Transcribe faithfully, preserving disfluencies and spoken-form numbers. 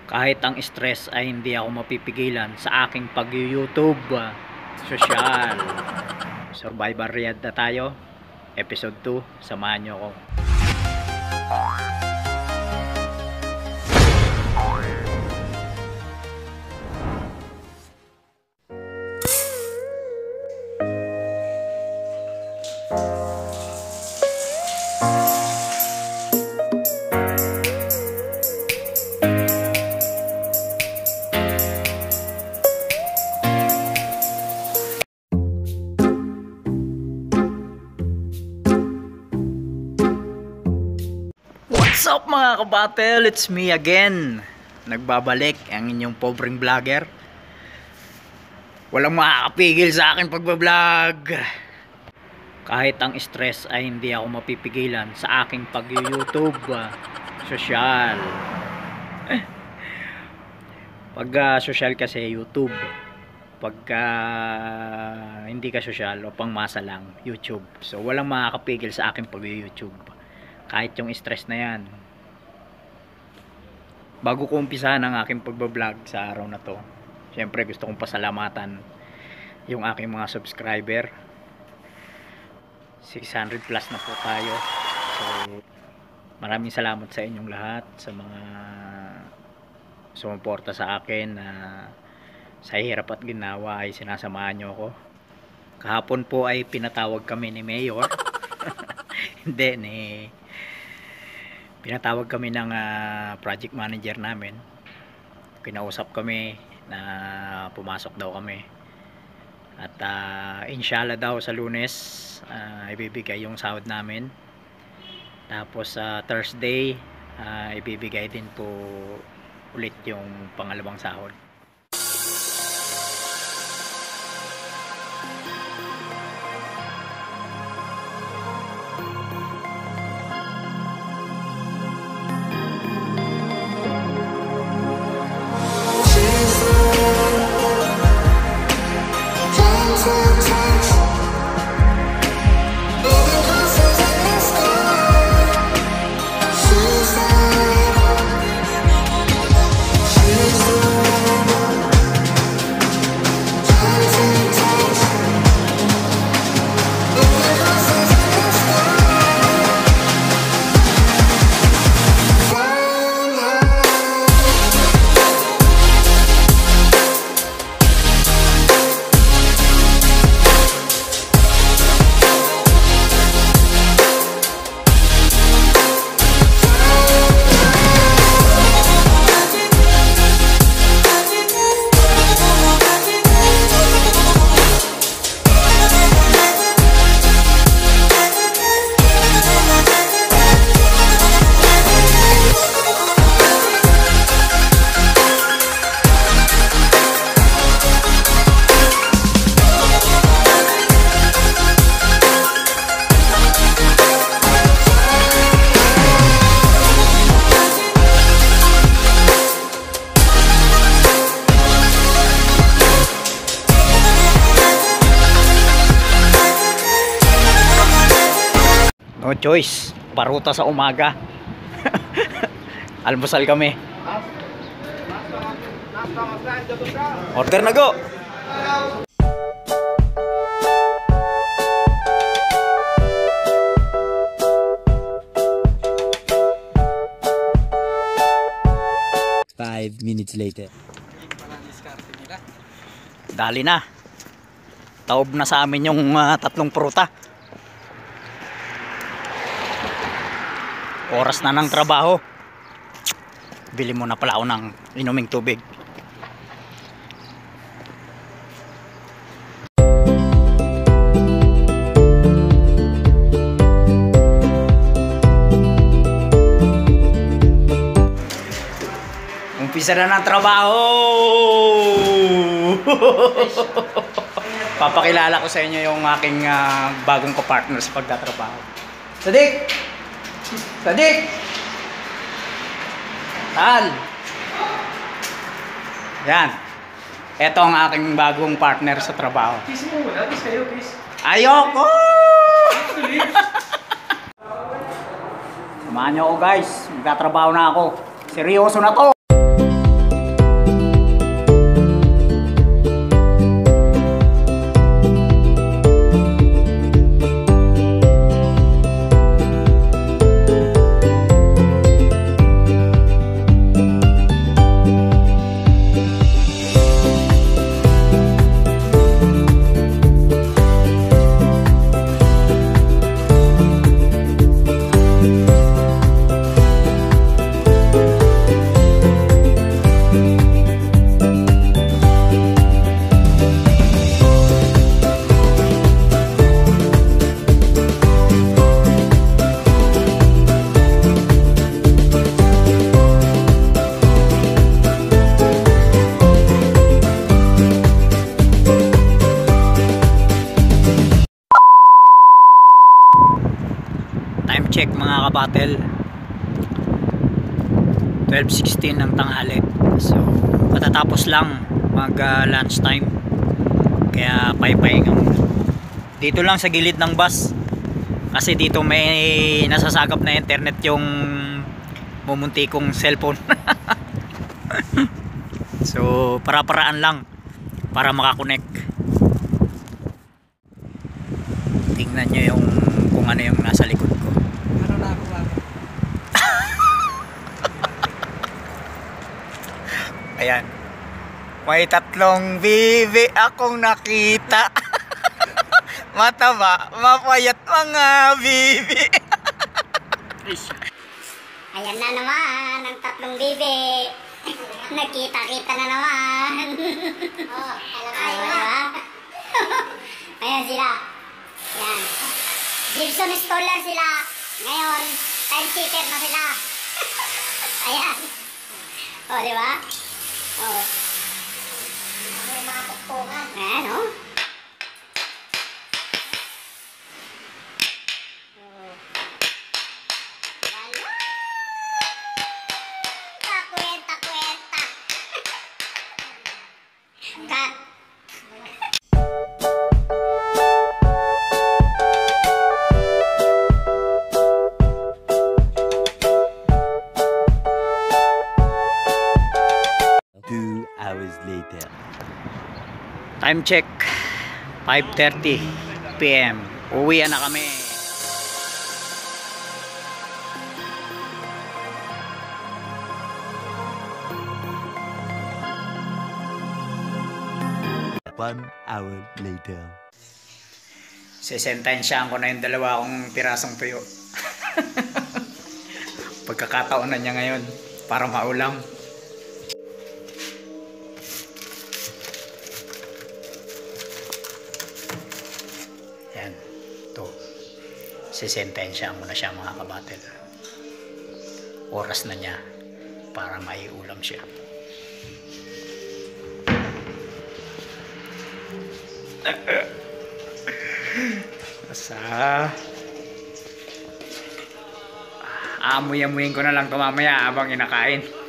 Kahit ang stress ay hindi ako mapipigilan sa aking pag-YouTube. Social. Survivor Riyadh na tayo. Episode two. Samahan nyo ako. What's up mga kabatel? It's me again. Nagbabalik ang inyong pobreng vlogger. Walang makakapigil sa akin pagbablog. Kahit ang stress ay hindi ako mapipigilan sa aking pag-YouTube. Social. Pag uh, social kasi YouTube. Pag uh, hindi ka social o pangmasa lang, YouTube. So walang makakapigil sa aking pag-YouTube. Kahit yung stress na yan. Bago ko umpisahan ang aking pagbablog sa araw na to, syempre gusto kong pasalamatan yung aking mga subscriber. six hundred plus na po tayo. So maraming salamat sa inyong lahat, sa mga sumuporta sa akin na sa hirap at ginawa ay sinasamahan nyo ako. Kahapon po ay pinatawag kami ni Mayor. Hindi, ni pinatawag kami ng uh, project manager namin. Kinausap kami na pumasok daw kami. At uh, inshallah daw sa Lunes uh, ibibigay yung sahod namin. Tapos sa uh, Thursday uh, ibibigay din po ulit yung pangalawang sahod. No choice, paruta sa umaga. Almusal kami. Order na go. Five minutes later. Dali na. Taob na sa amin yung uh, tatlong pruta. Oras na ng trabaho. Bili mo na pala ako ng inuming tubig. Umpisa na ng trabaho. Papakilala ko sa inyo yung aking uh, bagong kapartner sa pagtatrabaho. Sadik! Sadik! Tal! Yan. Ito ang aking bagong partner sa trabaho. Kiss mo muna. Kiss kayo, kiss. Ayoko! Samahan nyo ako guys. Magtatrabaho na ako. Seryoso na to. mga kabatel. twelve sixteen ng tanghali. So katatapos lang mag uh, lunch time, kaya paypahinga muna dito lang sa gilid ng bus, kasi dito may nasasagap na internet yung mumunti kong cellphone. So para-paraan lang para makakonect. Tingnan nyo yung kung ano yung nasa likod ko. Ano na ako ba? Ayan, may tatlong bibi akong nakita. Mataba, mapayat mga bibi. Ayan na naman ang tatlong bibi. Nagkita-kita na naman. Oh, alam mo ba? Ayan sila. Ayan. Gibson Scholar sila. Ngayon, time cheater na sila. Ayan. Oh, di ba? Oh. May mga tuktungan. Ayan, oh. Cut. Two hours later. Time check, five thirty p m Uwian na kami. One hour later. Sesentensyahan ko na yung dalawa kong pirasong tuyo. Pagkakataon na niya ngayon para maulam. Yan, to. Sesentensyahan ko na siya mga kabatel. Oras na niya para maiulam siya. Sa aamuy-amuyin ko na lang ito mamaya habang inakain.